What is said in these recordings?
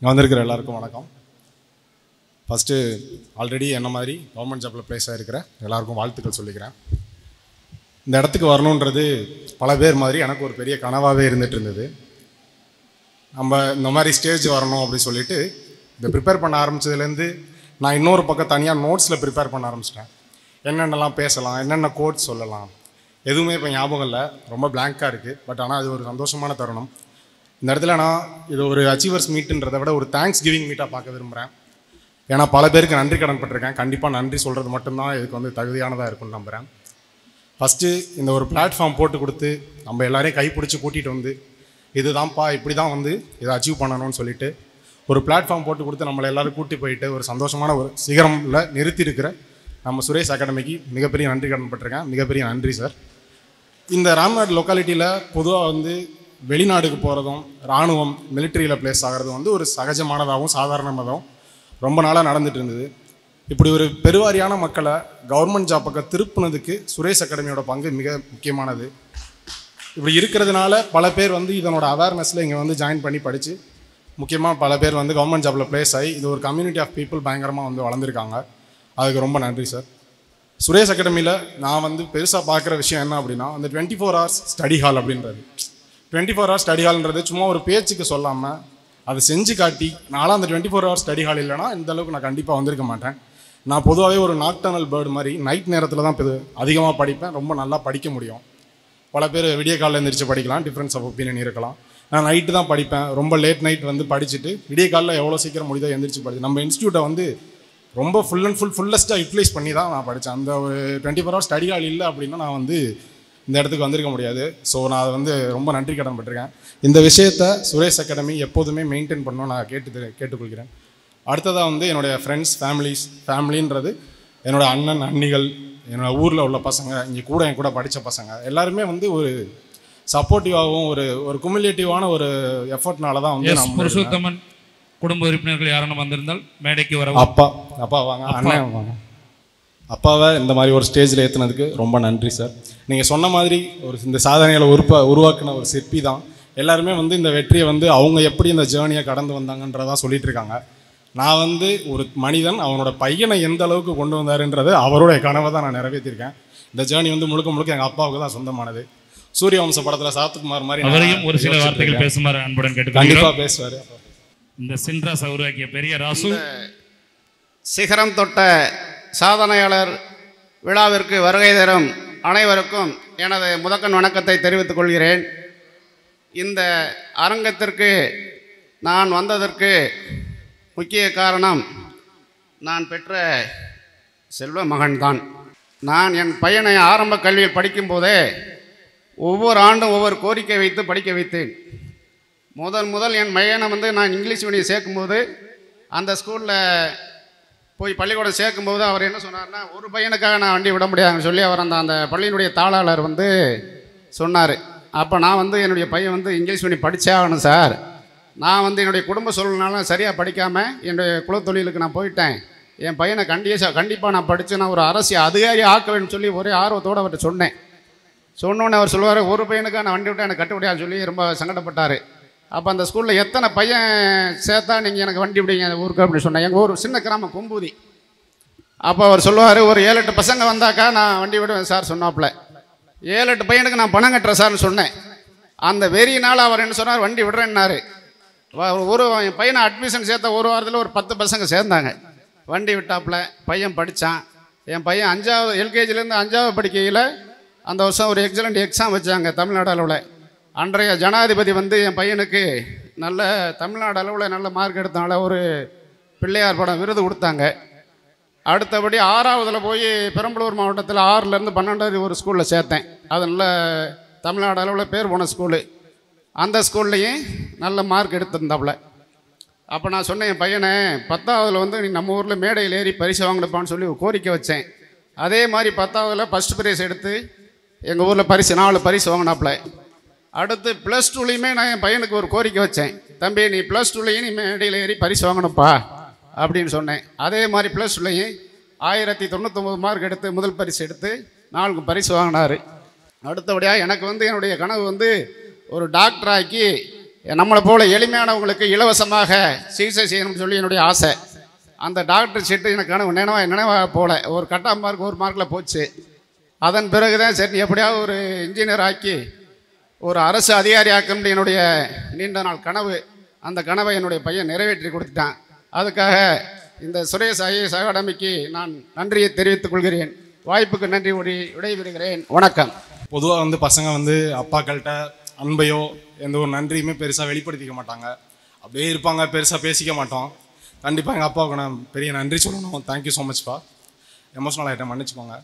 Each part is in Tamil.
வந்திருக்கிற எல்லாருக்கும் வணக்கம். ஃபஸ்ட்டு ஆல்ரெடி என்ன மாதிரி கவர்மெண்ட் ஜாப்பில் ப்ளேஸ் ஆகிருக்கிற எல்லாருக்கும் வாழ்த்துக்கள் சொல்லிக்கிறேன். இந்த இடத்துக்கு வரணுன்றது பல பேர் மாதிரி எனக்கு ஒரு பெரிய கனவாகவே இருந்துகிட்டு இருந்தது. நம்ம இந்த மாதிரி ஸ்டேஜ் வரணும் அப்படின்னு சொல்லிட்டு இதை ப்ரிப்பேர் பண்ண ஆரம்பித்ததுலேருந்து நான் இன்னொரு பக்கம் தனியாக நோட்ஸில் ப்ரிப்பேர் பண்ண ஆரம்பிச்சிட்டேன். என்னென்னலாம் பேசலாம், என்னென்ன கோட்ஸ் சொல்லலாம், எதுவுமே இப்போ ஞாபகம் இல்லை. ரொம்ப பிளாங்காக இருக்குது. பட் ஆனால் அது ஒரு சந்தோஷமான தருணம். இந்த இடத்துல நான் இது ஒரு அச்சீவர்ஸ் மீட்டுன்றதை விட ஒரு தேங்க்ஸ் கிவிங் மீட்டாக பார்க்க விரும்புகிறேன். ஏன்னா பல பேருக்கு நன்றி கடன் பட்டிருக்கேன். கண்டிப்பாக நன்றி சொல்கிறது மட்டும்தான் இதுக்கு வந்து தகுதியானதாக இருக்குன்னு நம்புகிறேன். ஃபஸ்ட்டு இந்த ஒரு பிளாட்ஃபார்ம் போட்டு கொடுத்து நம்ம எல்லாரையும் கைப்பிடிச்சி கூட்டிகிட்டு வந்து இதுதான்ப்பா இப்படி தான் வந்து இதை அச்சீவ் பண்ணணும்னு சொல்லிட்டு ஒரு பிளாட்ஃபார்ம் போட்டு கொடுத்து நம்மளை எல்லோரும் கூட்டி போயிட்டு ஒரு சந்தோஷமான ஒரு சிகரமில் நிறுத்தியிருக்கிற நம்ம சுரேஷ் அகாடமிக்கு மிகப்பெரிய நன்றி கடன் பட்டிருக்கேன். மிகப்பெரிய நன்றி சார். இந்த ராம்நாடு லொக்காலிட்டியில் பொதுவாக வந்து வெளிநாடுக்கு போகிறதும் இராணுவம் மிலிட்ரியில் ப்ளேஸ் ஆகிறதும் வந்து ஒரு சகஜமானதாகவும் சாதாரணமாகவும் ரொம்ப நாளாக நடந்துகிட்டு இருந்தது. இப்படி ஒரு பெருவாரியான மக்களை கவர்மெண்ட் ஜாப் பக்கம் திருப்பினதுக்கு சுரேஷ் அகாடமியோட பங்கு மிக முக்கியமானது. இப்படி இருக்கிறதுனால பல பேர் வந்து இதனோட அவேர்னஸில் இங்கே வந்து ஜாயின் பண்ணி படித்து முக்கியமாக பல பேர் வந்து கவர்மெண்ட் ஜாப்பில் ப்ளேஸ் ஆகி இது ஒரு கம்யூனிட்டி ஆஃப் பீப்புள் பயங்கரமாக வந்து வளர்ந்துருக்காங்க. அதுக்கு ரொம்ப நன்றி சார். சுரேஷ் அகாடமியில் நான் வந்து பெருசாக பார்க்குற விஷயம் என்ன அப்படின்னா அந்த 24 hours ஸ்டடி ஹால் அப்படின்றது. 24 hours ஸ்டடி ஹால்ன்றது சும்மா ஒரு பேச்சுக்கு சொல்லாமல் அதை செஞ்சு காட்டி நான்லாம் அந்த 24 hours ஸ்டடி ஹால் இல்லைனா இந்த அளவுக்கு நான் கண்டிப்பாக வந்திருக்க மாட்டேன். நான் பொதுவாகவே ஒரு நாக்டர்னல் பேர்டு மாதிரி நைட் நேரத்தில் தான் அதிகமாக படிப்பேன். ரொம்ப நல்லா படிக்க முடியும். பல பேர் விடிய காலையில் எழுந்திரிச்சு படிக்கலாம், டிஃப்ரென்ஸ் ஆஃப் ஒப்பீனியன் இருக்கலாம். நான் நைட்டு தான் படிப்பேன். ரொம்ப லேட் நைட் வந்து படிச்சுட்டு விடிய காலையில் எவ்வளோ சீக்கிரம் முடியுதோ எழுந்திரிச்சு படிச்சு நம்ம இன்ஸ்டியூட்டை வந்து ரொம்ப ஃபுல்லஸ்ட்டாக யூட்டிலைஸ் பண்ணி தான் நான் படித்தேன். அந்த ஒரு 24 hours ஸ்டடி ஹால் இல்லை அப்படின்னா நான் வந்து இந்த இடத்துக்கு வந்திருக்க முடியாது. ஸோ நான் அதை வந்து ரொம்ப நன்றி கடன் பட்டிருக்கேன். இந்த விஷயத்தை சுரேஷ் அகாடமி எப்போதுமே மெயின்டைன் பண்ணணும் நான் கேட்டுக்கொள்கிறேன். அடுத்ததாக வந்து என்னுடைய ஃப்ரெண்ட்ஸ் ஃபேமிலின்றது என்னோடய அண்ணன் அண்ணிகள், என்னோடய ஊரில் உள்ள பசங்க, இங்கே கூட என் கூட படித்த பசங்க எல்லாருமே வந்து ஒரு சப்போர்ட்டிவாகவும் ஒரு குமுலேட்டிவான ஒரு எஃபர்ட்னால தான் வந்து புருஷோத்தமன் குடும்ப உறுப்பினர்கள் யாரும் வந்திருந்தால் மேடைக்கு வர. அப்பா வாங்க, அண்ணன் வாங்க. அப்பாவை இந்த மாதிரி ஒரு ஸ்டேஜில் ஏற்றுனதுக்கு ரொம்ப நன்றி சார். நீங்கள் சொன்ன மாதிரி ஒரு இந்த சாதனைகளை உருவாக்குன ஒரு சிற்பி தான். எல்லாருமே வந்து இந்த வெற்றியை வந்து அவங்க எப்படி இந்த ஜேர்னியை கடந்து வந்தாங்கன்றதான் சொல்லிட்டு இருக்காங்க. நான் வந்து ஒரு மனிதன் அவனோட பையனை எந்த அளவுக்கு கொண்டு வந்தாருன்றது அவருடைய கனவை தான் நான் நிறைவேற்றிருக்கேன். இந்த ஜேர்னி வந்து முழுக்க எங்கள் அப்பாவுக்கு தான் சொந்தமானது. சூரியவம்ச படத்தில் சாத்துக்குமார் மாதிரி அவரையும் ஒரு சில வார்த்தைகள் பேசுமாறு அன்புடன் கேட்டு கண்டிப்பாக பேசுவார். இந்த சின்ராஸ் உருவாக்கிய பெரிய ராசு சிகரம் தொட்ட சாதனையாளர் விழாவிற்கு வருகை தரும் அனைவருக்கும் எனது முதற்கண் வணக்கத்தை தெரிவித்துக் கொள்கிறேன். இந்த அரங்கத்திற்கு நான் வந்ததற்கு முக்கிய காரணம் நான் பெற்ற செல்வ மகன்தான். நான் என் பையனை ஆரம்ப கல்வியில் படிக்கும்போதே ஒவ்வொரு ஆண்டும் ஒவ்வொரு கோரிக்கை வைத்து படிக்க வைத்தேன். முதல் என் பையனை வந்து நான் இங்கிலீஷ் மீடியம் சேர்க்கும்போது அந்த ஸ்கூலில் போய் பள்ளிக்கூடம் சேர்க்கும்போது அவர் என்ன சொன்னார்னா, ஒரு பையனுக்காக நான் வண்டி விட முடியாதுன்னு சொல்லி அவர் அந்த பள்ளியினுடைய தாளாளர் வந்து சொன்னார். அப்போ நான் வந்து என்னுடைய பையன் வந்து இங்கிலீஷ் மீடியம் படித்தே ஆகணும் சார், நான் வந்து என்னுடைய குடும்ப சூழ்நிலை சரியாக படிக்காமல் என்னுடைய குலத்தொழிலுக்கு நான் போயிட்டேன், என் பையனை கண்டிப்பாக நான் படித்து நான் ஒரு அரசியல் அதிகாரி ஆக்குவேன்னு சொல்லி ஒரே ஆர்வத்தோடு அவர்கிட்ட சொன்னேன். சொன்னோன்னே அவர் சொல்லுவார், ஒரு பையனுக்காக நான் வண்டி விட்டால் எனக்கு கட்டுப்படியான்னு சொல்லி ரொம்ப சங்கடப்பட்டார். அப்போ அந்த ஸ்கூலில் எத்தனை பையன் சேர்த்தா நீங்கள் எனக்கு வண்டி விடுங்க அந்த ஊருக்கு அப்படின்னு சொன்னேன். எங்கள் ஊர் சின்ன கிராமம் கொம்பூதி. அப்போ அவர் சொல்லுவார், ஒரு 7-8 பசங்க வந்தாக்கா நான் வண்டி விடுவேன் சார் சொன்னாப்புல. 7-8 பையனுக்கு நான் பணம் கட்டுறேன் சார்னு சொன்னேன். அந்த வெறியினால் அவர் என்ன சொன்னார், வண்டி விடுறேன்னாரு. என் பையனை அட்மிஷன் சேர்த்த ஒரு வாரத்தில் ஒரு 10 பசங்க சேர்ந்தாங்க. வண்டி விட்டாப்புல பையன் படித்தான். என் பையன் 5வது எல்கேஜிலேருந்து 5வது படிக்கையில் அந்த வருஷம் ஒரு எக்ஸலண்ட் எக்ஸாம் வச்சாங்க தமிழ்நாடு அளவில். அன்றைய ஜனாதிபதி வந்து என் பையனுக்கு நல்ல தமிழ்நாடு அளவில் நல்ல மார்க் எடுத்தனால ஒரு பிள்ளையார் படம் விருது கொடுத்தாங்க. அடுத்தபடி 6வதுல போய் பெரம்பலூர் மாவட்டத்தில் 6லேருந்து 12 ஒரு ஸ்கூலில் சேர்த்தேன். அது நல்ல தமிழ்நாடு அளவில் பேர் போன ஸ்கூலு. அந்த ஸ்கூல்லையும் நல்ல மார்க் எடுத்திருந்தாப்புல. அப்போ நான் சொன்னேன், என் பையனை 10வதுல வந்து நீ நம்ம ஊரில் மேடையில் ஏறி பரிசு வாங்கினப்பான்னு சொல்லி ஒரு கோரிக்கை வச்சேன். அதே மாதிரி 10வதுல ஃபஸ்ட் ப்ரைஸ் எடுத்து எங்கள் ஊரில் 4 பரிசு வாங்கினாப்புல. அடுத்து +2லையுமே நான் என் பையனுக்கு ஒரு கோரிக்கை வச்சேன், தம்பி நீ +2லையும் நீ மேடையில் ஏறி பரிசு வாங்கணும்ப்பா அப்படின்னு சொன்னேன். அதே மாதிரி +2லையும் 1099 மார்க் எடுத்து முதல் பரிசு எடுத்து 4 பரிசு வாங்கினார். அடுத்தபடியாக எனக்கு வந்து என்னுடைய கனவு வந்து ஒரு டாக்டராக்கி நம்மளை போல் எளிமையானவங்களுக்கு இலவசமாக சிகிச்சை செய்யணும்னு சொல்லி என்னுடைய ஆசை. அந்த டாக்டர் சீட்டு எனக்கு நினைவாக போல ஒரு கட்டாம் மார்க் 1 மார்க்கில் போச்சு. அதன் பிறகு தான் சரி எப்படியாவது ஒரு இன்ஜினியர் ஆக்கி ஒரு அரசு அதிகாரி ஆக்கணும்னு என்னுடைய நீண்ட நாள் கனவு. அந்த கனவை என்னுடைய பையன் நிறைவேற்றி கொடுத்துட்டான். அதுக்காக இந்த சுரேஷ் ஐஏஎஸ் அகாடமிக்கு நான் நன்றியை தெரிவித்துக் கொள்கிறேன். வாய்ப்புக்கு நன்றி விடைபெறுகிறேன். வணக்கம். பொதுவாக வந்து பசங்க வந்து அப்பாக்கள்கிட்ட அன்பையோ எந்த ஒரு நன்றியுமே பெருசாக வெளிப்படுத்திக்க மாட்டாங்க. அப்படியே இருப்பாங்க, பெருசாக பேசிக்க மாட்டோம். கண்டிப்பாக எங்கள் அப்பாவுக்கு நான் பெரிய நன்றி சொல்லணும். Thank you so மச்ப்பா. எமோஷனல் ஆகிட்டேன், மன்னிச்சுக்கோங்க.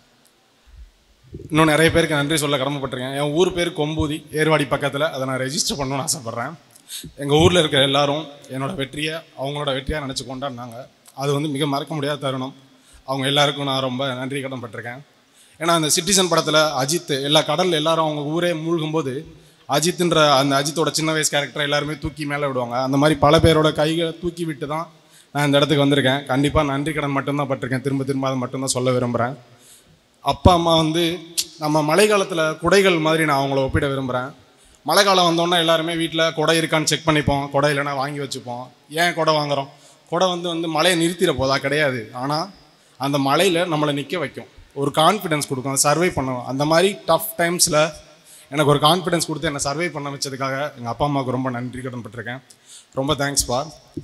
இன்னும் நிறைய பேருக்கு நன்றி சொல்ல கடமைப்பட்டிருக்கேன். என் ஊர் பேர் கொம்பூதி, ஏர்வாடி பக்கத்தில். அதை நான் ரெஜிஸ்டர் பண்ணணும்னு ஆசைப்பட்றேன். எங்கள் ஊரில் இருக்கிற எல்லாரும் என்னோடய வெற்றியை அவங்களோட வெற்றியாக நினச்சி கொண்டாடினாங்க. அது வந்து மிக மறக்க முடியாத தருணம். அவங்க எல்லாருக்கும் நான் ரொம்ப நன்றி கடன்பட்டிருக்கேன். ஏன்னா அந்த சிட்டிசன் படத்தில் அஜித் எல்லா கடலில் எல்லாரும் அவங்க ஊரே மூழ்கும்போது அஜித்துன்ற அந்த அஜித்தோட சின்ன வயசு கேரக்டரை எல்லாருமே தூக்கி மேலே விடுவாங்க. அந்த மாதிரி பல பேரோட கைகளை தூக்கி விட்டு தான் நான் இந்த இடத்துக்கு வந்திருக்கேன். கண்டிப்பாக நன்றி கடன் மட்டும்தான் பட்டிருக்கேன். திரும்ப அதை மட்டும்தான் சொல்ல விரும்புகிறேன். அப்பா அம்மா வந்து நம்ம மழை காலத்தில் குடைகள் மாதிரி நான் அவங்கள ஒப்பிட விரும்புகிறேன். மழை காலம் வந்தோன்னா எல்லாருமே வீட்டில் குடை இருக்கான்னு செக் பண்ணிப்போம். குடை இல்லைன்னா வாங்கி வச்சுப்போம். ஏன் குடை வாங்குகிறோம்? குடை வந்து மழையை நிறுத்திட போதா? கிடையாது. ஆனால் அந்த மழையில் நம்மளை நிற்க வைக்கும், ஒரு கான்ஃபிடென்ஸ் கொடுக்கும், சர்வை பண்ணுவோம். அந்த மாதிரி டஃப் டைம்ஸில் எனக்கு ஒரு கான்ஃபிடென்ஸ் கொடுத்து என்னை சர்வை பண்ண வச்சதுக்காக எங்கள் அப்பா அம்மாவுக்கு ரொம்ப நன்றி கடன் பட்டிருக்கேன். ரொம்ப தேங்க்ஸ்ப்பா.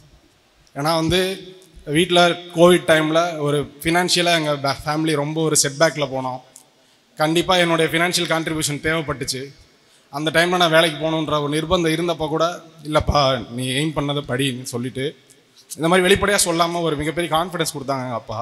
ஏன்னா வந்து வீட்டில் கோவிட் டைமில் ஒரு ஃபினான்ஷியலாக எங்கள் ஃபேமிலி ரொம்ப ஒரு செட்பேக்கில் போனோம். கண்டிப்பாக என்னுடைய ஃபினான்ஷியல் கான்ட்ரிபியூஷன் தேவைப்பட்டுச்சு. அந்த டைமில் நான் வேலைக்கு போகணுன்ற ஒரு நிர்பந்தம் இருந்தப்போ கூட இல்லைப்பா நீ எய்ம் பண்ணதை படின்னு சொல்லிவிட்டு இந்த மாதிரி வெளிப்படையாக சொல்லாமல் ஒரு மிகப்பெரிய கான்ஃபிடென்ஸ் கொடுத்தாங்க எங்கள் அப்பா.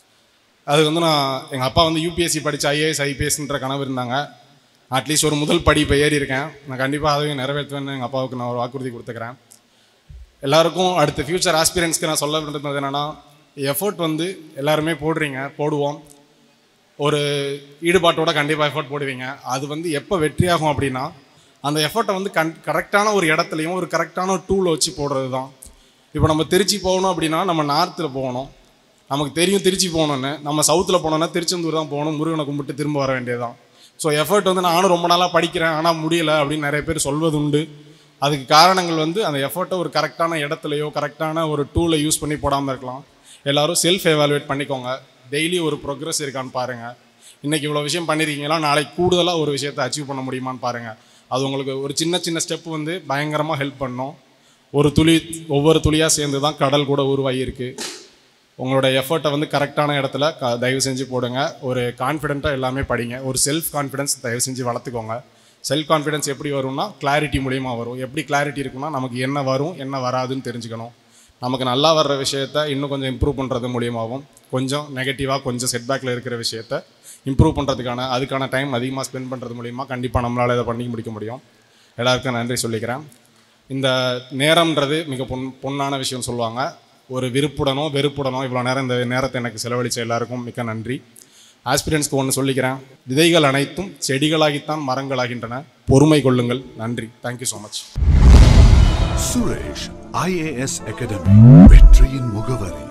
அது வந்து எங்கள் அப்பா வந்து யூபிஎஸ்சி படித்து ஐஏஎஸ் ஐபிஎஸ்ன்ற கனவு இருந்தாங்க. அட்லீஸ்ட் ஒரு முதல் படி இப்போ ஏறி இருக்கேன். நான் கண்டிப்பாக அதையும் நிறைவேற்றுவேன்னு எங்கள் அப்பாவுக்கு நான் ஒரு வாக்குறுதி கொடுத்துக்கிறேன். எல்லாருக்கும் அடுத்த ஃப்யூச்சர் ஆஸ்பிரன்ஸ்க்கு நான் சொல்ல விரும்புறது என்னென்னா, எஃபர்ட் வந்து எல்லாருமே போடுவோம். ஒரு ஈடுபாட்டோட கண்டிப்பாக எஃபர்ட் போடுவீங்க. அது வந்து எப்போ வெற்றியாகும் அப்படின்னா அந்த எஃபர்ட்டை வந்து கரெக்டான ஒரு இடத்துலையும் ஒரு கரெக்டான டூலை வச்சு போடுறது தான். இப்போ நம்ம திருச்சி போகணும் அப்படின்னா நம்ம நார்த்தில் போகணும். நமக்கு தெரியும் திருச்சி போகணுன்னு. நம்ம சவுத்தில் போனோன்னா திருச்செந்தூர் தான் போகணும். முருகனை கும்பிட்டு திரும்ப வர வேண்டியது தான். ஸோ எஃபர்ட் வந்து நானும் ரொம்ப நாளாக படிக்கிறேன் ஆனால் முடியலை அப்படின்னு நிறைய பேர் சொல்வது உண்டு. அதுக்கு காரணங்கள் வந்து அந்த எஃபர்ட்டை ஒரு கரெக்டான இடத்துலையோ கரெக்டான ஒரு டூலை யூஸ் பண்ணி போடாமல் இருக்கலாம். எல்லோரும் செல்ஃப் எவாலுவேட் பண்ணிக்கோங்க. டெய்லி ஒரு ப்ரோக்ரஸ் இருக்கான்னு பாருங்கள். இன்றைக்கி இவ்வளோ விஷயம் பண்ணியிருக்கீங்களா, நாளைக்கு கூடுதலாக ஒரு விஷயத்தை அச்சீவ் பண்ண முடியுமான்னு பாருங்கள். அது உங்களுக்கு ஒரு சின்ன ஸ்டெப் வந்து பயங்கரமாக ஹெல்ப் பண்ணும். ஒவ்வொரு துளியாக சேர்ந்து தான் கடல் கூட உருவாகியிருக்கு. உங்களோட எஃபர்ட்டை வந்து கரெக்டான இடத்துல தயவு செஞ்சு போடுங்க. ஒரு கான்ஃபிடென்ட்டாக எல்லாமே படிங்க. ஒரு செல்ஃப் கான்ஃபிடென்ஸ் தயவு செஞ்சு வளர்த்துக்கோங்க. செல்ஃப் கான்ஃபிடென்ஸ் எப்படி வரும்னா கிளாரிட்டி மூலிமா வரும். எப்படி கிளாரிட்டி இருக்குன்னா நமக்கு என்ன வரும் என்ன வராதுன்னு தெரிஞ்சுக்கணும். நமக்கு நல்லா வர்ற விஷயத்த இன்னும் கொஞ்சம் இம்ப்ரூவ் பண்ணுறது மூலியமாகவும் கொஞ்சம் நெகட்டிவாக கொஞ்சம் செட்பேக்கில் இருக்கிற விஷயத்த இம்ப்ரூவ் பண்ணுறதுக்கான அதுக்கான டைம் அதிகமாக ஸ்பெண்ட் பண்ணுறது மூலிமா கண்டிப்பாக நம்மளால் இதை பண்ணி முடிக்க முடியும். எல்லாருக்கும் நன்றி சொல்லிக்கிறேன். இந்த நேரம்ன்றது மிக பொன்னான விஷயம் சொல்லுவாங்க. ஒரு வெறுப்புடனோ இவ்வளோ நேரம் இந்த நேரத்தை எனக்கு செலவழித்த எல்லாருக்கும் மிக்க நன்றி. ஆஸ்பிரன்ஸ்க்கு ஒன்று சொல்லிக்கிறேன். விதைகள் அனைத்தும் செடிகளாகித்தான் மரங்களாகின்றன. பொறுமை கொள்ளுங்கள். நன்றி. Thank you so much. Suresh IAS academy, வெற்றியின் முகவரி.